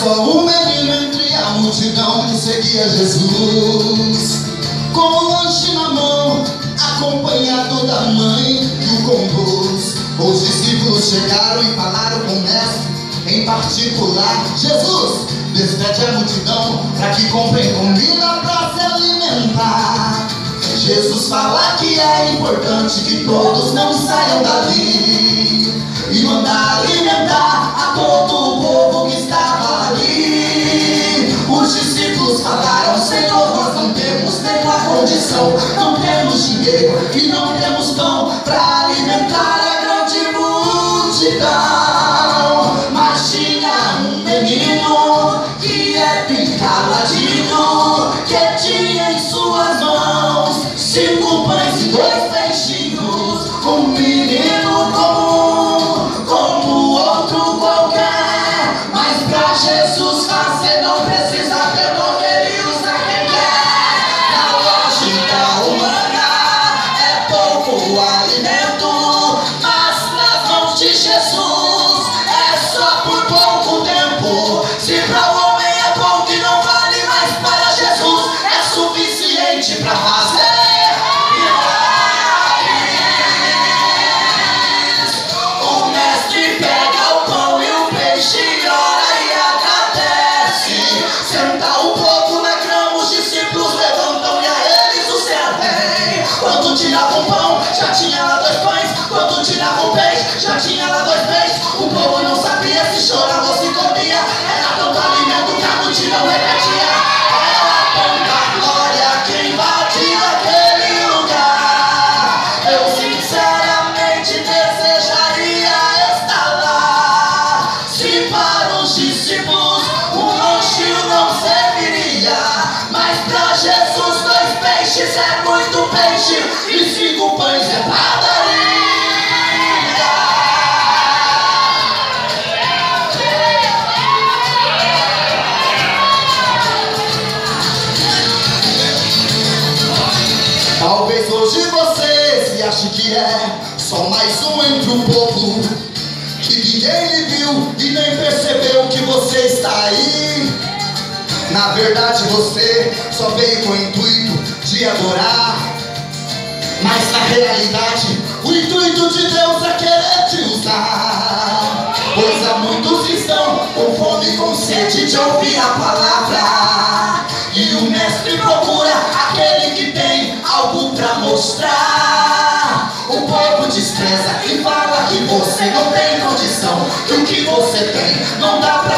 só um menino entre a multidão que seguia Jesus, com o lanche na mão, acompanhado da mãe que o conduz. Os discípulos chegaram e falaram com o mestre em particular: Jesus, despede a multidão para que comprem comida para se alimentar. Jesus fala que é importante que todos não saiam dali e mandar alimentar a todo o povo que estava ali. Os discípulos falaram: Senhor, nós não temos nenhuma condição, não temos dinheiro e não temos pão para alimentar a grande multidão. Mas tinha um menino que é bem caladinho, que tinha em suas mãos 5 pães e 2 peixinhos. Um menino comum, como outro qualquer, mas pra Jesus você não precisa ter nome, ele usa quem quer. Na lógica humana é pouco alimento, mas nas mãos de Jesus é só por pouco tempo. Se pra o homem é pouco e não vale, mas para Jesus é suficiente pra fazer. Quando tirava um pão, já tinha lá 2 pães. Quando tirava um peixe, já tinha lá 2 peixes. O povo não sabia se chorava ou se comia. Era tanto alimento que a multidão repetia. Era tanta glória que invadia aquele lugar. Eu sinceramente desejaria estar lá. Se para os discípulos um lanchinho não serviria, mas pra Jesus 2 peixes é muito peixe e 5 pães é padaria. Talvez hoje você se ache que é só mais um entre um povo, que ninguém lhe viu e nem percebeu que você está aí. Na verdade você só veio com o intuito de adorar, mas na realidade o intuito de Deus é querer te usar. Pois há muitos que estão com fome e com sede de ouvir a palavra, e o mestre procura aquele que tem algo pra mostrar. O povo despreza e fala que você não tem condição, que o que você tem não dá pra